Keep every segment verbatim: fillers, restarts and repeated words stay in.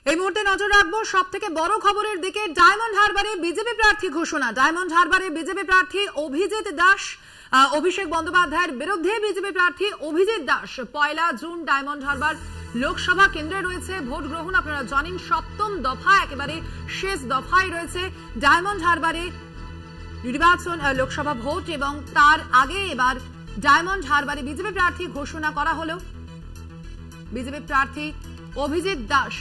এই মুহূর্তে নজর রাখবো সব থেকে বড় খবরের দিকে। ডায়মন্ড হারবারে বিজেপি প্রার্থী ঘোষণা। ডায়মন্ড হারবারে বিজেপি প্রার্থী অভিজিৎ দাস, অভিষেক বন্দ্যোপাধ্যায়ের বিরুদ্ধে বিজেপি প্রার্থী অভিজিৎ দাস পয়লা জুন ডায়মন্ড হারবার লোকসভা কেন্দ্রে রয়েছে ভোট গ্রহণ। আপনারা জানেন সপ্তম দফা, একেবারে শেষ দফায় রয়েছে ডায়মন্ড হারবারে নির্বাচন, লোকসভা ভোট, এবং তার আগে এবার ডায়মন্ড হারবারে বিজেপি প্রার্থী ঘোষণা করা হলো বিজেপি প্রার্থী অভিজিৎ দাস।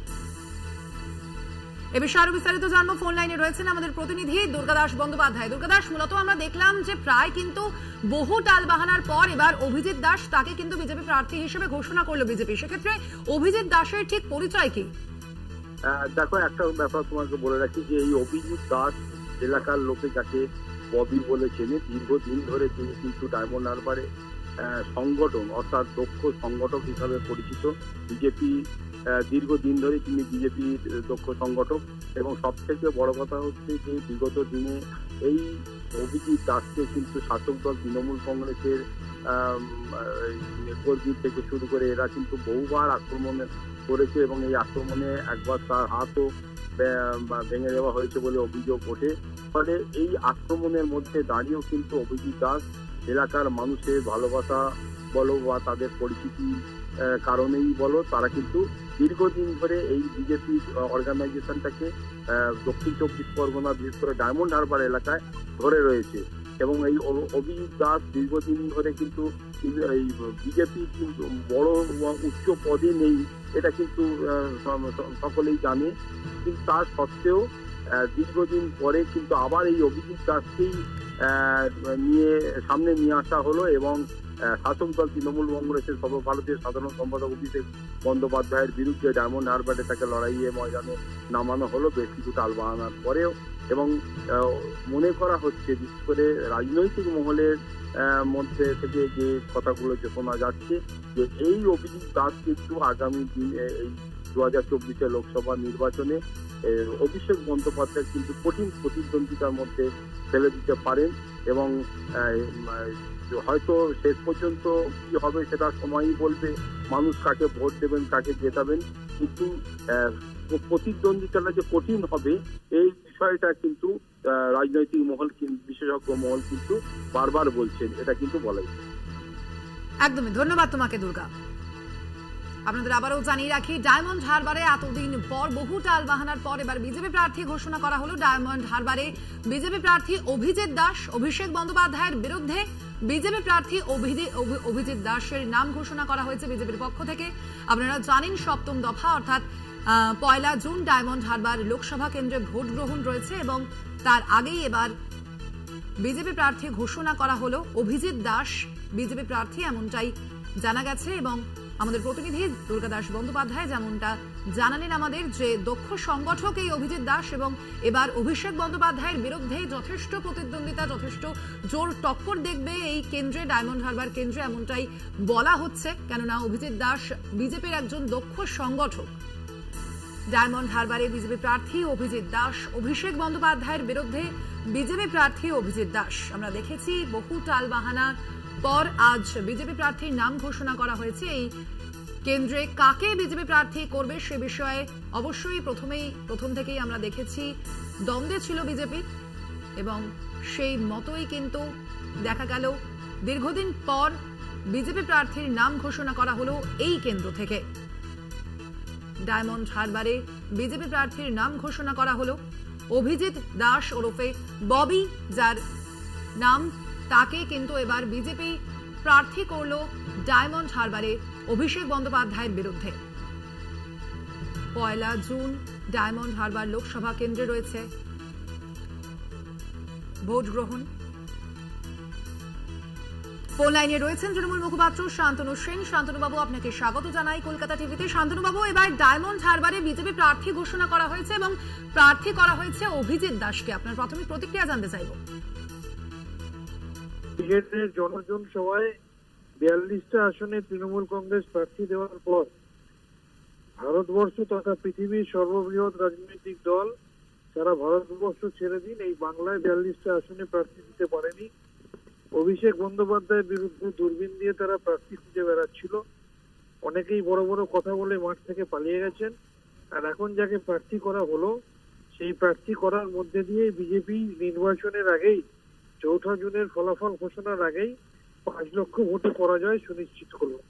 এ বিষয়ে আরো বিস্তারিত জানবো। ফোন লাইনে রয়েছেন আমাদের প্রতিনিধি দুর্গাদাস বন্দ্যোপাধ্যায়। দুর্গাদাস, মূলত আমরা দেখলাম যে প্রায় কিন্তু বহু টালবাহানার পর এবার অভিজিৎ দাস তাকে কিন্তু বিজেপি প্রার্থী হিসেবে ঘোষণা করলো বিজেপি। সেক্ষেত্রে অভিজিৎ দাসের ঠিক পরিচয় কি? দেখো, একটা ব্যাপার তোমাকে বলে রাখি যে এই অভিজিৎ দাস এলাকার লোকে যাকে ববি বলে চেনে, দীর্ঘদিন ধরে তিনি কিন্তু ডায়মন্ড হারবারে সংগঠন অর্থাৎ দক্ষ সংগঠক হিসাবে পরিচিত। বিজেপি দীর্ঘদিন ধরে তিনি বিজেপির দক্ষ সংগঠক, এবং সব থেকে বড় কথা হচ্ছে যে বিগত দিনে এই অভিজিৎ দাসকে কিন্তু শাসক দল তৃণমূল কংগ্রেসের কর্মী থেকে শুরু করে এরা কিন্তু বহুবার আক্রমণ করেছে, এবং এই আক্রমণে একবার তার হাতও ভেঙে দেওয়া হয়েছে বলে অভিযোগ ওঠে। ফলে এই আক্রমণের মধ্যে দাঁড়িয়েও কিন্তু অভিজিৎ দাস এলাকার মানুষের ভালোবাসা বলো বা তাদের পরিচিতি কারণেই বলো, তারা কিন্তু দীর্ঘদিন ধরে এই বিজেপি অর্গানাইজেশনটাকে দক্ষিণ চব্বিশ পরগনা, বিশেষ করে ডায়মন্ড হারবার এলাকায় ধরে রয়েছে। এবং এই অভিজিৎ দাস দীর্ঘদিন ধরে কিন্তু এই বিজেপি কিন্তু বড় উচ্চ পদে নেই, এটা কিন্তু সকলেই জানে। কিন্তু তার সত্ত্বেও দীর্ঘদিন পরে কিন্তু আবার এই অভিজিৎ দাসকেই নিয়ে সামনে নিয়ে আসা হলো, এবং শাসক দল তৃণমূল কংগ্রেসের সর্বভারতীয় সাধারণ সম্পাদক অভিষেক বন্দ্যোপাধ্যায়ের বিরুদ্ধে ডায়মন্ড হারবারে তাকে লড়াইয়ে ময়দানে নামানো হলো বেশ কিছু টালবাহানার পরেও। এবং মনে করা হচ্ছে, বিশেষ করে রাজনৈতিক মহলের মধ্যে থেকে যে কথাগুলো যে শোনা যাচ্ছে, যে এই অভিজিৎ দাস কিন্তু আগামী দিনে এই দু হাজার চব্বিশে লোকসভা নির্বাচনে অভিষেক বন্দ্যোপাধ্যায় কিন্তু কঠিন প্রতিদ্বন্দ্বিতার মধ্যে ফেলে দিতে পারেন, এবং হয়তো শেষ পর্যন্ত কি হবে সেটা সময়ই বলবে, মানুষ কাকে ভোট দেবেন, কাকে জেতাবেন। কিন্তু প্রতিদ্বন্দ্বিতাটা যে কঠিন হবে এই বিষয়টা কিন্তু রাজনৈতিক মহল, বিশেষজ্ঞ মহল কিন্তু বারবার বলছেন, এটা কিন্তু বলাই। একদমই ধন্যবাদ তোমাকে দুর্গা। আপনাদের আবারও জানিয়ে রাখি, ডায়মন্ড হারবারে এতদিন পর বহু টালবাহানার পর এবার বিজেপি প্রার্থী ঘোষণা করা হলো। ডায়মন্ড হারবারে বিজেপি প্রার্থী অভিজিৎ দাস, অভিষেক বন্দ্যোপাধ্যায়ের বিরুদ্ধে বিজেপি প্রার্থী অভিজিৎ দাসের নাম ঘোষণা করা হয়েছে বিজেপির পক্ষ থেকে। আপনারা জানেন সপ্তম দফা অর্থাৎ পয়লা জুন ডায়মন্ড হারবার লোকসভা কেন্দ্রে ভোট গ্রহণ রয়েছে, এবং তার আগেই এবার বিজেপি প্রার্থী ঘোষণা করা হলো অভিজিৎ দাস বিজেপি প্রার্থী, এমনটাই জানা গেছে। এবং আমাদের প্রতিনিধি দুর্গাদাস বন্দ্যোপাধ্যায় যেমনটা জানালেন আমাদের, যে দক্ষ সংগঠক এই অভিজিৎ দাস, এবং এবার অভিষেক বন্দ্যোপাধ্যায়ের বিরুদ্ধে যথেষ্ট প্রতিদ্বন্দ্বিতা, যথেষ্ট জোর টক্কর দেখবে এই কেন্দ্রে, ডায়মন্ড হারবার কেন্দ্রে, এমনটাই বলা হচ্ছে। কেননা অভিজিৎ দাস বিজেপির একজন দক্ষ সংগঠক। ডায়মন্ড হারবারে বিজেপি প্রার্থী অভিজিৎ দাস, অভিষেক বন্দ্যোপাধ্যায়ের বিরুদ্ধে বিজেপি প্রার্থী অভিজিৎ দাস। আমরা দেখেছি বহু টালবাহানার পর আজ বিজেপি প্রার্থীর নাম ঘোষণা করা হয়েছে। এই কেন্দ্রে কাকে বিজেপি প্রার্থী করবে সে বিষয়ে অবশ্যই প্রথমেই প্রথম থেকেই আমরা দেখেছি দ্বন্দ্বে ছিল বিজেপি, এবং সেই মতোই কিন্তু দেখা গেল দীর্ঘদিন পর বিজেপি প্রার্থীর নাম ঘোষণা করা হলো এই কেন্দ্র থেকে। ডায়মন্ড হারবারে বিজেপি প্রার্থীর নাম ঘোষণা করা হলো অভিজিৎ দাস ওরফে ববি, যার নাম, তাকে কিন্তু এবার বিজেপি প্রার্থী করলো ডায়মন্ড হারবারে অভিষেক বন্দ্যোপাধ্যায়ের বিরুদ্ধে। পয়লা জুন ডায়মন্ড হারবার লোকসভা কেন্দ্রে রয়েছে ভোট গ্রহণ। ফোন লাইনে রয়েছেন তৃণমূল মুখপাত্র শান্তনু সেন। শান্তনু বাবু, আপনাকে স্বাগত জানাই কলকাতা টিভিতে। শান্তনু বাবু, এবার ডায়মন্ড হারবারে বিজেপি প্রার্থী ঘোষণা করা হয়েছে এবং প্রার্থী করা হয়েছে অভিজিৎ দাসকে। আপনার প্রাথমিক প্রতিক্রিয়া জানতে চাইব। সিলেটের জনজন সভায় বিয়াল্লিশটা আসনে তৃণমূল কংগ্রেস প্রার্থী দেওয়ার পর ভারতবর্ষ তথা পৃথিবীর সর্ববৃহৎ রাজনৈতিক দল সারা ভারতবর্ষ ছেড়ে দিন এই বাংলায় বিয়াল্লিশটা আসনে প্রার্থী দিতে পারেনি। অভিষেক বন্দ্যোপাধ্যায়ের বিরুদ্ধে দূরবীন দিয়ে তারা প্রার্থী খুঁজে বেড়াচ্ছিল। অনেকেই বড় বড় কথা বলে মাঠ থেকে পালিয়ে গেছেন। আর এখন যাকে প্রার্থী করা হলো সেই প্রার্থী করার মধ্যে দিয়ে বিজেপি নির্বাচনের আগেই চৌঠা জুনের ফলাফল ঘোষণার আগেই পাঁচ লক্ষ ভোটে পরাজয় সুনিশ্চিত করলো।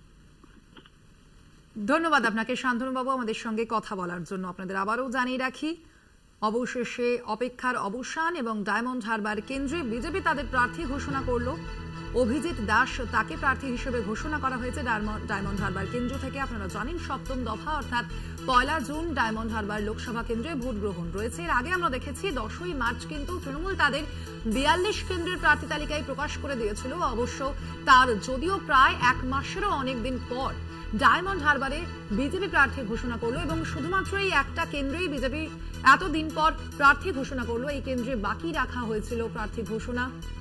ধন্যবাদ আপনাকে শান্তনুবাবু আমাদের সঙ্গে কথা বলার জন্য। আপনাদের আবারও জানিয়ে রাখি, অবশেষে অপেক্ষার অবসান এবং ডায়মন্ড হারবার কেন্দ্রে বিজেপি তাদের প্রার্থী ঘোষণা করলো। অভিজিৎ দাস তাকে প্রার্থী হিসেবে ঘোষণা করা হয়েছে ডায়মন্ড হারবার কেন্দ্র থেকে। আপনারা জানেন সপ্তম দফা অর্থাৎ পয়লা জুন ডায়মন্ড হারবার লোকসভা কেন্দ্রে ভোট গ্রহণ রয়েছে। এর আগে আমরা দেখেছি দশই মার্চ কিন্তু তৃণমূল তাদের বিয়াল্লিশ কেন্দ্রের প্রার্থী তালিকায় প্রকাশ করে দিয়েছিল। অবশ্য তার যদিও প্রায় এক মাসেরও অনেকদিন পর ডায়মন্ড হারবারে বিজেপি প্রার্থী ঘোষণা করলো এবং শুধুমাত্র এই একটা কেন্দ্রেই বিজেপি এতদিন পর প্রার্থী ঘোষণা করলো। এই কেন্দ্রে বাকি রাখা হয়েছিল প্রার্থী ঘোষণা।